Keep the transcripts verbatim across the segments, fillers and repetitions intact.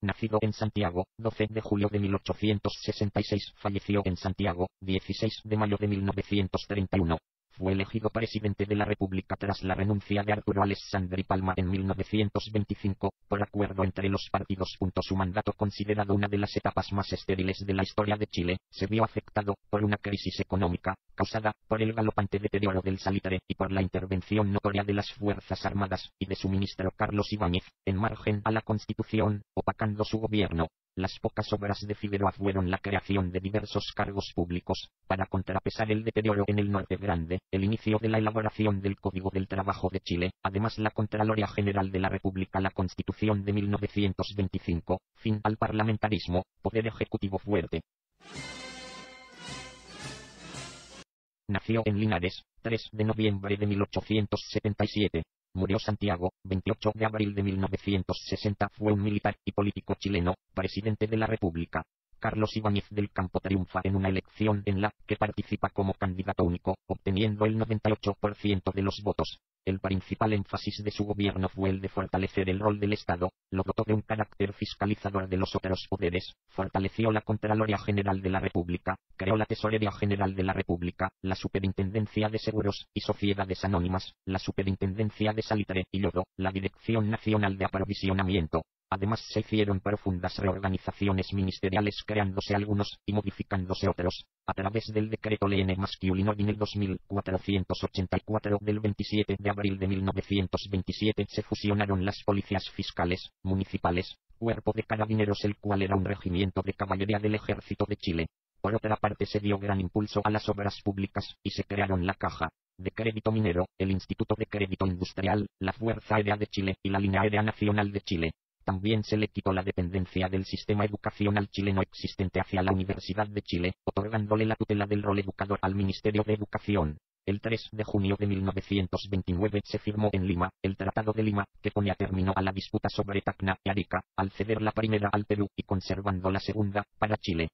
Nacido en Santiago, doce de julio de mil ochocientos sesenta y seis, falleció en Santiago, dieciséis de mayo de mil novecientos treinta y uno. Fue elegido presidente de la República tras la renuncia de Arturo Alessandri Palma en mil novecientos veinticinco, por acuerdo entre los partidos. Su mandato, considerado una de las etapas más estériles de la historia de Chile, se vio afectado por una crisis económica, causada por el galopante deterioro del salitre y por la intervención notoria de las Fuerzas Armadas y de su ministro Carlos Ibáñez, en margen a la Constitución, opacando su gobierno. Las pocas obras de Figueroa fueron la creación de diversos cargos públicos, para contrapesar el deterioro en el Norte Grande, el inicio de la elaboración del Código del Trabajo de Chile, además la Contraloría General de la República, la Constitución de mil novecientos veinticinco, fin al parlamentarismo, poder ejecutivo fuerte. Nació en Linares, tres de noviembre de mil ochocientos setenta y siete. Murió Santiago, veintiocho de abril de mil novecientos sesenta. Fue un militar y político chileno, presidente de la República. Carlos Ibáñez del Campo triunfa en una elección en la que participa como candidato único, obteniendo el noventa y ocho por ciento de los votos. El principal énfasis de su gobierno fue el de fortalecer el rol del Estado, lo dotó de un carácter fiscalizador de los otros poderes, fortaleció la Contraloría General de la República, creó la Tesorería General de la República, la Superintendencia de Seguros y Sociedades Anónimas, la Superintendencia de Salitre y Lodo, la Dirección Nacional de Aprovisionamiento. Además se hicieron profundas reorganizaciones ministeriales, creándose algunos y modificándose otros. A través del decreto Ley N masculino D I N dos mil cuatrocientos ochenta y cuatro del veintisiete de abril de mil novecientos veintisiete se fusionaron las policías fiscales, municipales, cuerpo de carabineros, el cual era un regimiento de caballería del Ejército de Chile. Por otra parte, se dio gran impulso a las obras públicas, y se crearon la Caja de Crédito Minero, el Instituto de Crédito Industrial, la Fuerza Aérea de Chile y la Línea Aérea Nacional de Chile. También se le quitó la dependencia del sistema educacional chileno existente hacia la Universidad de Chile, otorgándole la tutela del rol educador al Ministerio de Educación. El tres de junio de mil novecientos veintinueve se firmó en Lima el Tratado de Lima, que ponía término a la disputa sobre Tacna y Arica, al ceder la primera al Perú y conservando la segunda para Chile.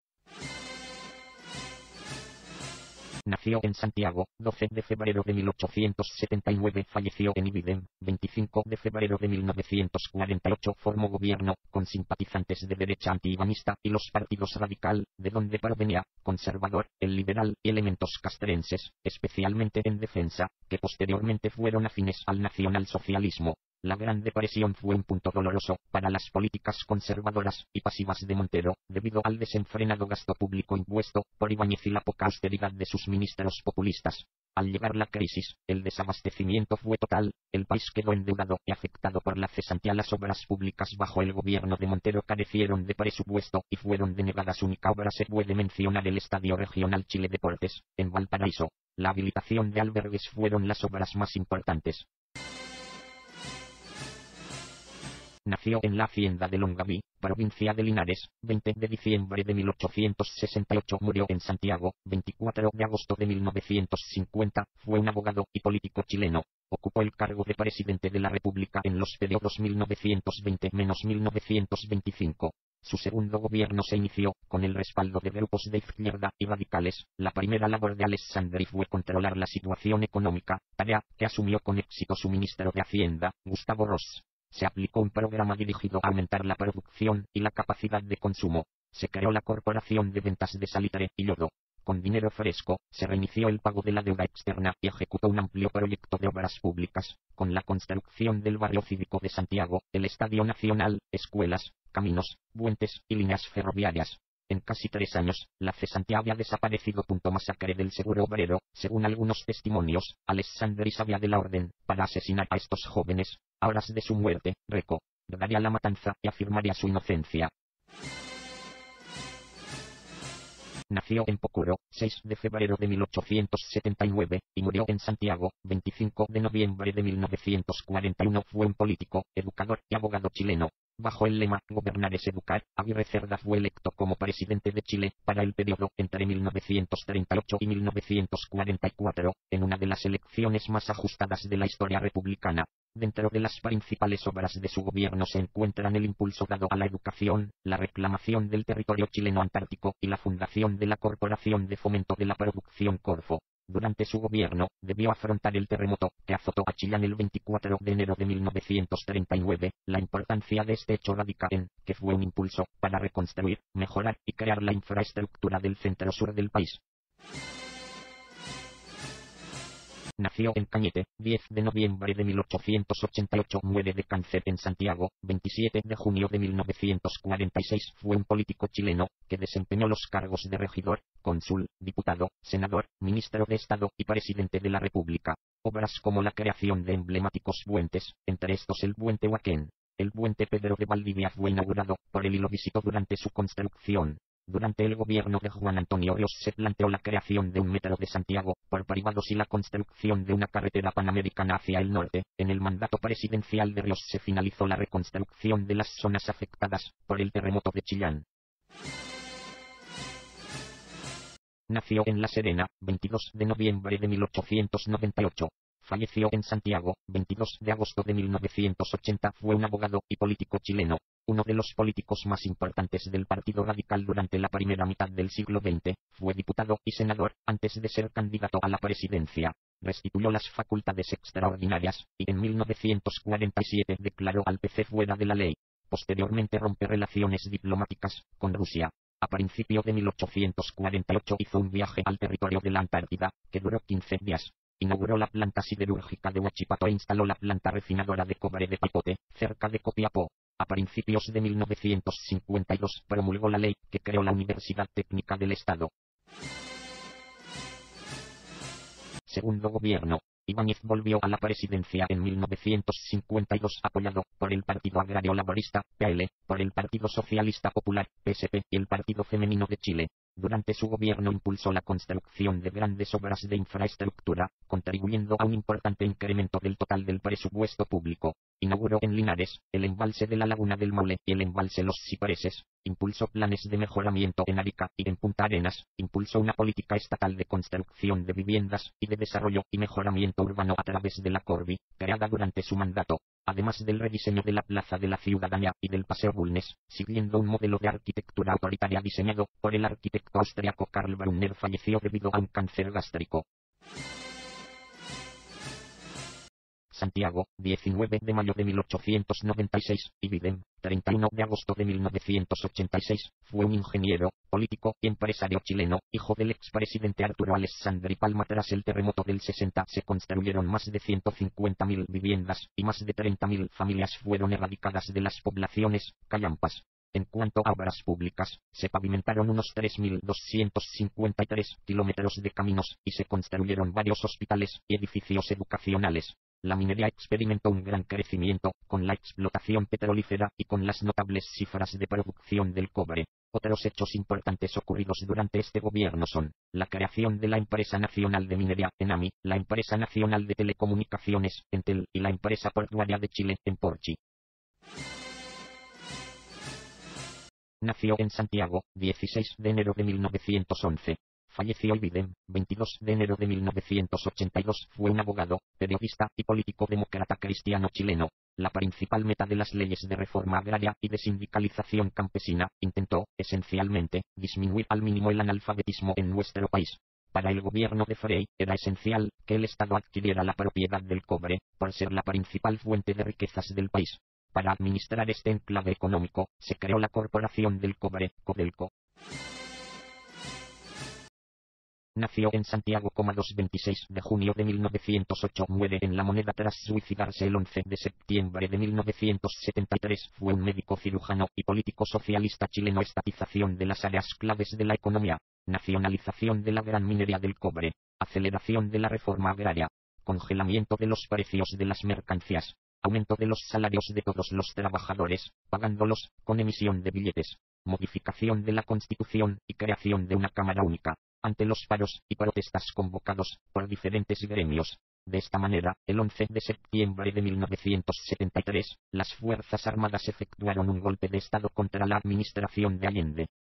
Nació en Santiago, doce de febrero de mil ochocientos setenta y nueve. Falleció en Ibidem, veinticinco de febrero de mil novecientos cuarenta y ocho. Formó gobierno, con simpatizantes de derecha anti-ibanista y los partidos radical, de donde provenía, conservador, el liberal y elementos castrenses, especialmente en defensa, que posteriormente fueron afines al nacionalsocialismo. La Gran Depresión fue un punto doloroso para las políticas conservadoras y pasivas de Montero, debido al desenfrenado gasto público impuesto por Ibáñez y la poca austeridad de sus ministros populistas. Al llegar la crisis, el desabastecimiento fue total, el país quedó endeudado y afectado por la cesantía. Las obras públicas bajo el gobierno de Montero carecieron de presupuesto y fueron denegadas. Única obra se puede mencionar el Estadio Regional Chile Deportes, en Valparaíso. La habilitación de albergues fueron las obras más importantes. Nació en la hacienda de Longaví, provincia de Linares, veinte de diciembre de mil ochocientos sesenta y ocho. Murió en Santiago, veinticuatro de agosto de mil novecientos cincuenta. Fue un abogado y político chileno. Ocupó el cargo de presidente de la República en los periodos mil novecientos veinte a mil novecientos veinticinco. Su segundo gobierno se inició, con el respaldo de grupos de izquierda y radicales. La primera labor de Alessandri fue controlar la situación económica, tarea que asumió con éxito su ministro de Hacienda, Gustavo Ross. Se aplicó un programa dirigido a aumentar la producción y la capacidad de consumo. Se creó la Corporación de Ventas de Salitre y Lodo. Con dinero fresco, se reinició el pago de la deuda externa y ejecutó un amplio proyecto de obras públicas, con la construcción del barrio cívico de Santiago, el Estadio Nacional, escuelas, caminos, puentes y líneas ferroviarias. En casi tres años, la cesantía había desaparecido. Masacre del Seguro Obrero. Según algunos testimonios, Alessandri sabía de la orden para asesinar a estos jóvenes. A horas de su muerte, recordaría la matanza y afirmaría su inocencia. Nació en Pocuro, seis de febrero de mil ochocientos setenta y nueve, y murió en Santiago, veinticinco de noviembre de mil novecientos cuarenta y uno. Fue un político, educador y abogado chileno. Bajo el lema "Gobernar es educar", Aguirre Cerda fue electo como presidente de Chile para el periodo entre mil novecientos treinta y ocho y mil novecientos cuarenta y cuatro, en una de las elecciones más ajustadas de la historia republicana. Dentro de las principales obras de su gobierno se encuentran el impulso dado a la educación, la reclamación del territorio chileno antártico y la fundación de la Corporación de Fomento de la Producción Corfo. Durante su gobierno, debió afrontar el terremoto que azotó a Chillán el veinticuatro de enero de mil novecientos treinta y nueve. La importancia de este hecho radica en que fue un impulso para reconstruir, mejorar y crear la infraestructura del centro-sur del país. Nació en Cañete, diez de noviembre de mil ochocientos ochenta y ocho. Muere de cáncer en Santiago, veintisiete de junio de mil novecientos cuarenta y seis. Fue un político chileno que desempeñó los cargos de regidor, cónsul, diputado, senador, ministro de Estado y presidente de la República. Obras como la creación de emblemáticos puentes, entre estos el puente Huaquén. El puente Pedro de Valdivia fue inaugurado por él y lo visitó durante su construcción. Durante el gobierno de Juan Antonio Ríos se planteó la creación de un metro de Santiago por privados y la construcción de una carretera panamericana hacia el norte. En el mandato presidencial de Ríos se finalizó la reconstrucción de las zonas afectadas por el terremoto de Chillán. Nació en La Serena, veintidós de noviembre de mil ochocientos noventa y ocho. Falleció en Santiago, veintidós de agosto de mil novecientos ochenta. Fue un abogado y político chileno, uno de los políticos más importantes del Partido Radical durante la primera mitad del siglo veinte. Fue diputado y senador antes de ser candidato a la presidencia. Restituyó las facultades extraordinarias y en mil novecientos cuarenta y siete declaró al P C fuera de la ley. Posteriormente rompe relaciones diplomáticas con Rusia. A principios de mil ochocientos cuarenta y ocho hizo un viaje al territorio de la Antártida, que duró quince días. Inauguró la planta siderúrgica de Huachipato e instaló la planta refinadora de cobre de Pipote, cerca de Copiapó. A principios de mil novecientos cincuenta y dos promulgó la ley que creó la Universidad Técnica del Estado. Segundo gobierno. Ibáñez volvió a la presidencia en mil novecientos cincuenta y dos apoyado por el Partido Agrario Laborista, P A L, por el Partido Socialista Popular, P S P, y el Partido Femenino de Chile. Durante su gobierno impulsó la construcción de grandes obras de infraestructura, contribuyendo a un importante incremento del total del presupuesto público. Inauguró en Linares el embalse de la Laguna del Maule y el embalse Los Cipreses. Impulsó planes de mejoramiento en Arica y en Punta Arenas. Impulsó una política estatal de construcción de viviendas y de desarrollo y mejoramiento urbano a través de la Corvi, creada durante su mandato. Además del rediseño de la Plaza de la Ciudadanía y del Paseo Bulnes, siguiendo un modelo de arquitectura autoritaria diseñado por el arquitecto austriaco Karl Brunner. Falleció debido a un cáncer gástrico. Santiago, diecinueve de mayo de mil ochocientos noventa y seis, Ibidem, treinta y uno de agosto de mil novecientos ochenta y seis, fue un ingeniero, político y empresario chileno, hijo del expresidente Arturo Alessandri Palma. Tras el terremoto del sesenta se construyeron más de ciento cincuenta mil viviendas, y más de treinta mil familias fueron erradicadas de las poblaciones callampas. En cuanto a obras públicas, se pavimentaron unos tres mil doscientos cincuenta y tres kilómetros de caminos, y se construyeron varios hospitales y edificios educacionales. La minería experimentó un gran crecimiento, con la explotación petrolífera y con las notables cifras de producción del cobre. Otros hechos importantes ocurridos durante este gobierno son la creación de la Empresa Nacional de Minería, ENAMI, la Empresa Nacional de Telecomunicaciones, Entel, y la Empresa Portuaria de Chile, Emporchi. Nació en Santiago, dieciséis de enero de mil novecientos once. Falleció Ibidem, veintidós de enero de mil novecientos ochenta y dos. Fue un abogado, periodista y político demócrata cristiano chileno. La principal meta de las leyes de reforma agraria y de sindicalización campesina intentó, esencialmente, disminuir al mínimo el analfabetismo en nuestro país. Para el gobierno de Frei, era esencial que el Estado adquiriera la propiedad del cobre, por ser la principal fuente de riquezas del país. Para administrar este enclave económico, se creó la Corporación del Cobre, Codelco. Nació en Santiago, dos veintiséis de junio de mil novecientos ocho. Muere en La Moneda tras suicidarse el once de septiembre de mil novecientos setenta y tres. Fue un médico cirujano y político socialista chileno. Estatización de las áreas claves de la economía, nacionalización de la gran minería del cobre, aceleración de la reforma agraria, congelamiento de los precios de las mercancías, aumento de los salarios de todos los trabajadores, pagándolos con emisión de billetes, modificación de la Constitución y creación de una Cámara Única. Ante los paros y protestas convocados por diferentes gremios. De esta manera, el once de septiembre de mil novecientos setenta y tres, las Fuerzas Armadas efectuaron un golpe de Estado contra la administración de Allende.